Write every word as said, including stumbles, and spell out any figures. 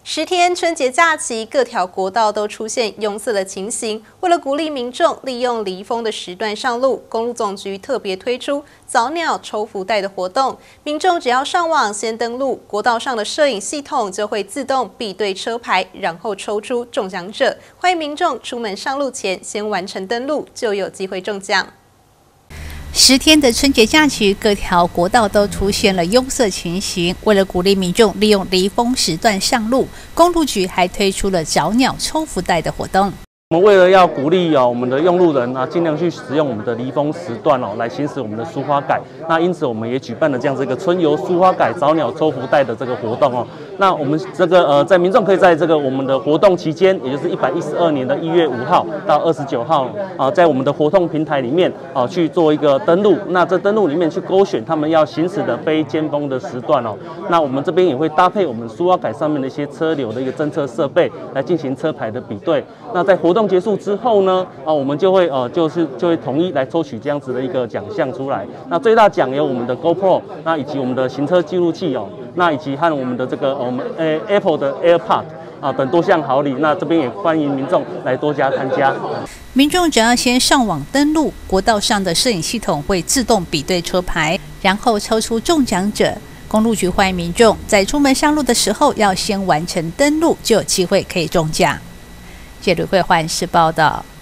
十天春节假期，各条国道都出现拥塞的情形。为了鼓励民众利用离峰的时段上路，公路总局特别推出早鸟抽福袋的活动。民众只要上网先登录，国道上的摄影系统就会自动比对车牌，然后抽出中奖者。欢迎民众出门上路前先完成登录，就有机会中奖。 十天的春节假期，各条国道都出现了拥塞情形。为了鼓励民众利用离峰时段上路，公路局还推出了早鸟抽福袋的活动。 我们为了要鼓励哦我们的用路人啊，尽量去使用我们的离峰时段哦，来行使我们的苏花改。那因此我们也举办了这样子一个春游苏花改早鸟抽福袋的这个活动哦。那我们这个呃，在民众可以在这个我们的活动期间，也就是一百一十二年的一月五号到二十九号啊，在我们的活动平台里面啊去做一个登录。那这登录里面去勾选他们要行驶的非尖峰的时段哦。那我们这边也会搭配我们苏花改上面的一些车流的一个侦测设备来进行车牌的比对。那在活动 结束之后呢，啊，我们就会呃，就是就会统一来抽取这样子的一个奖项出来。那最大奖有我们的 GoPro， 那以及我们的行车记录器哦，那以及和我们的这个我们呃 Apple 的 AirPod 啊等多项好礼。那这边也欢迎民众来多加参加。 民众只要先上网登录，国道上的摄影系统会自动比对车牌，然后抽出中奖者。公路局欢迎民众在出门上路的时候要先完成登录，就有机会可以中奖。记者会环视报道。